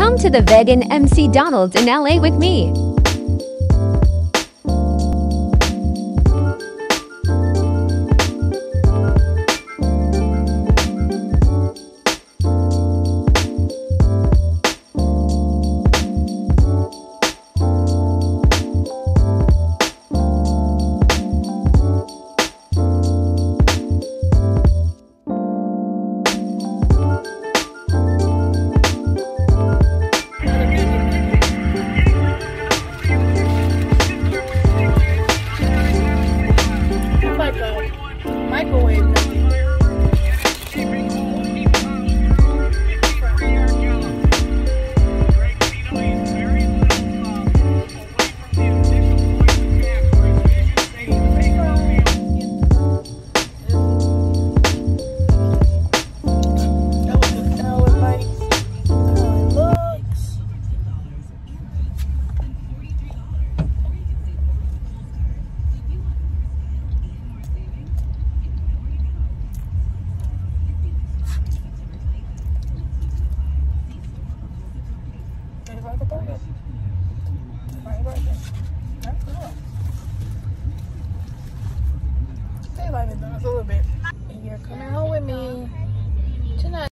Come to the vegan MC Donald's in LA with me. Microwave nugget. Look at that.